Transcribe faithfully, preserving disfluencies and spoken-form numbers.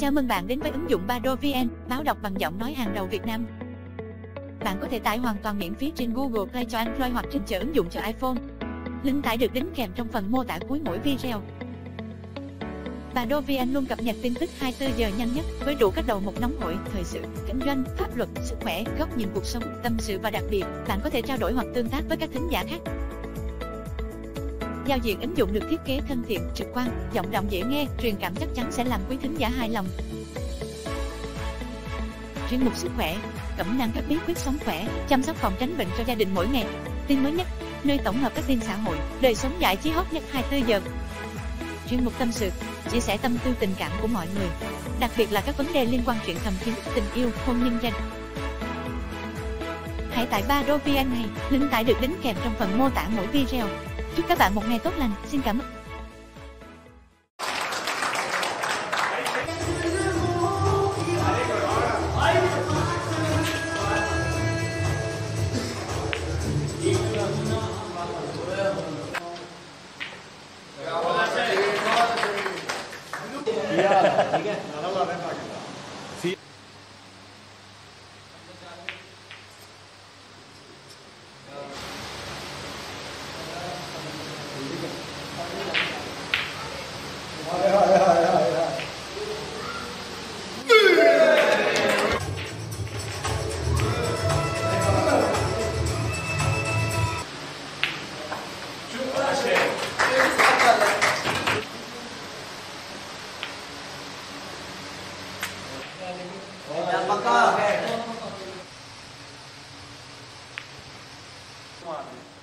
Chào mừng bạn đến với ứng dụng Bado vê en, báo đọc bằng giọng nói hàng đầu Việt Nam. Bạn có thể tải hoàn toàn miễn phí trên Google Play cho Android hoặc trên chợ ứng dụng cho iPhone. Link tải được đính kèm trong phần mô tả cuối mỗi video. Bado vê en luôn cập nhật tin tức hai mươi tư giờ nhanh nhất với đủ các đầu mục nóng hổi, thời sự, kinh doanh, pháp luật, sức khỏe, góc nhìn cuộc sống, tâm sự và đặc biệt, bạn có thể trao đổi hoặc tương tác với các thính giả khác. Giao diện ứng dụng được thiết kế thân thiện, trực quan, giọng đọc dễ nghe, truyền cảm chắc chắn sẽ làm quý thính giả hài lòng. Chuyên mục sức khỏe, cẩm nang các bí quyết sống khỏe, chăm sóc phòng tránh bệnh cho gia đình mỗi ngày. Tin mới nhất, nơi tổng hợp các tin xã hội, đời sống giải trí hot nhất hai mươi tư giờ. Chuyên mục tâm sự, chia sẻ tâm tư tình cảm của mọi người, đặc biệt là các vấn đề liên quan chuyện thầm kín, tình yêu, hôn nhân gia đình. Hãy tải Bado vê en này, link tải được đính kèm trong phần mô tả mỗi video. Chúc các bạn một ngày tốt lành. Xin cảm ơn. Come on.